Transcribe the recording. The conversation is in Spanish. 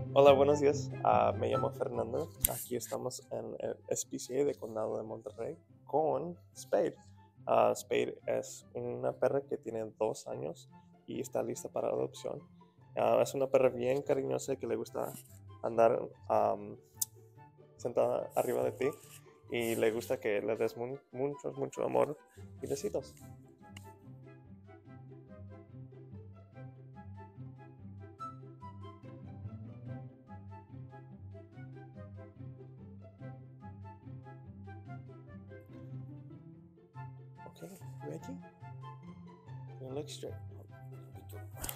Hola, buenos días. Me llamo Fernando. Aquí estamos en el SPCA de Condado de Monterrey con Spade. Spade es una perra que tiene 2 años y está lista para adopción. Es una perra bien cariñosa que le gusta andar sentada arriba de ti y le gusta que le des mucho amor y besitos. Okay, ready? You look straight.